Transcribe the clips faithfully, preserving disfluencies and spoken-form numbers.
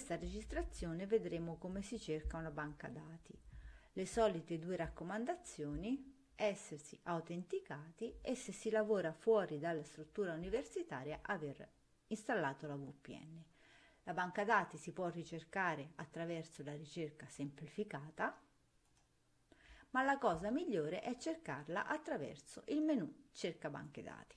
questa registrazione vedremo come si cerca una banca dati. Le solite due raccomandazioni: essersi autenticati e, se si lavora fuori dalla struttura universitaria, aver installato la V P N. La banca dati si può ricercare attraverso la ricerca semplificata, ma la cosa migliore è cercarla attraverso il menu Cerca banche dati.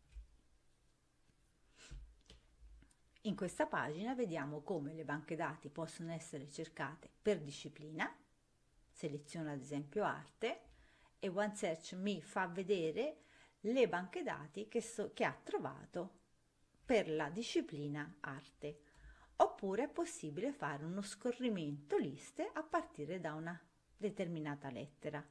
In questa pagina vediamo come le banche dati possono essere cercate per disciplina. Seleziono ad esempio arte e OneSearch mi fa vedere le banche dati che, so, che ha trovato per la disciplina arte. Oppure è possibile fare uno scorrimento liste a partire da una determinata lettera.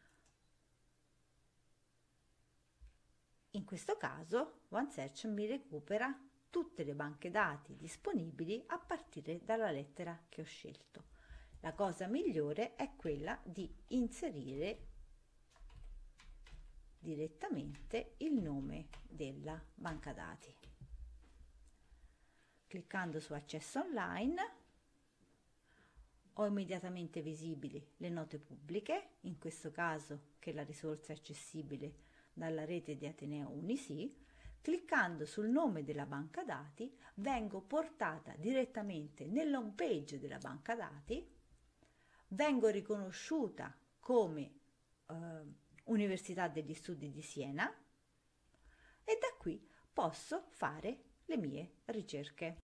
In questo caso OneSearch mi recupera tutte le banche dati disponibili a partire dalla lettera che ho scelto. La cosa migliore è quella di inserire direttamente il nome della banca dati. Cliccando su Accesso online ho immediatamente visibili le note pubbliche, in questo caso che la risorsa è accessibile dalla rete di Ateneo Unisì. Cliccando sul nome della banca dati vengo portata direttamente nell'home page della banca dati, vengo riconosciuta come eh, Università degli Studi di Siena e da qui posso fare le mie ricerche.